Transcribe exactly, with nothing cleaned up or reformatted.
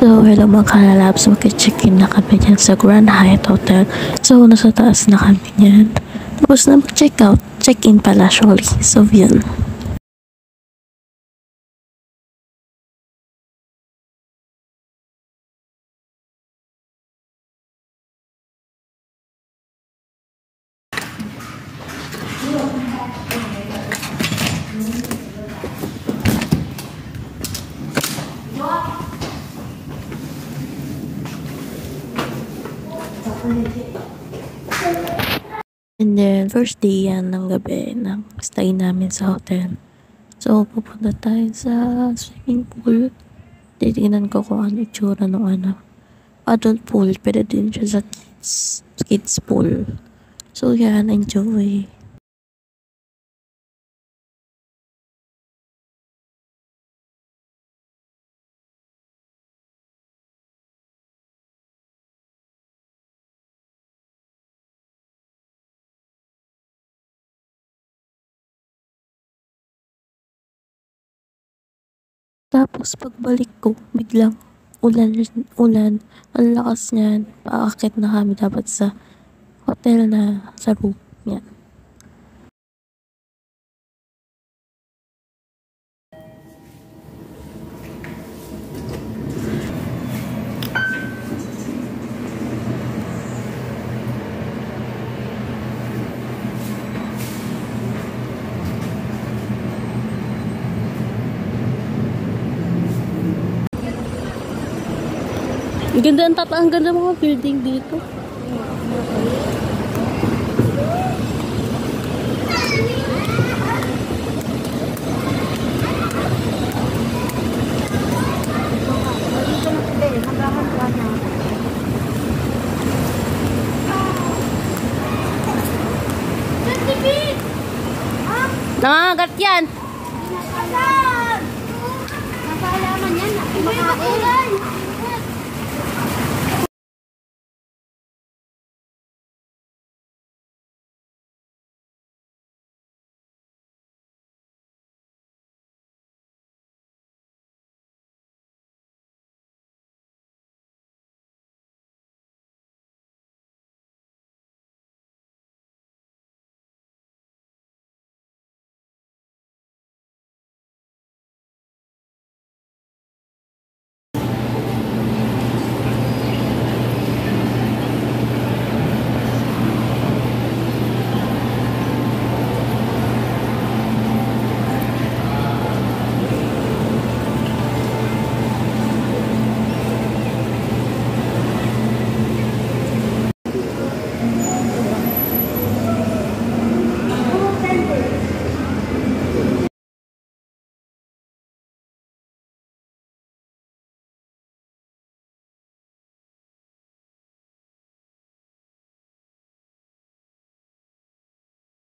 So, hello mga kalalabs, mag-check-in na kami dyan sa Grand Hyatt Hotel. So, nasa taas na kami dyan. Tapos na mag-check out, check-in pala surely. So, yun. And then, first day yan ng gabi ng stay namin sa hotel. So, pupunta tayo sa swimming pool. Titignan ko kung ano itsura ng ano. Adult pool, pero din siya sa kids, kids pool. So, yan, enjoy. Tapos pagbalik ko, biglang ulan, ulan, ang lakas niyan. Paakit na kami dapat sa hotel na sa room. Yan. Ang ganda ang tata, ang ganda mga building dito. Nangangagat yan. Napalaman yan. Napalaman yan.